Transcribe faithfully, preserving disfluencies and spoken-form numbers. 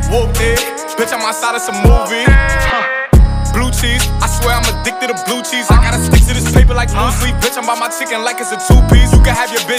Whooped it, bitch, I'm outside of some movie. Blue cheese, I swear I'm addicted to blue cheese. I gotta stick to this paper like blue sleep. Bitch, I'm by my chicken like it's a two-piece. You can have your bitch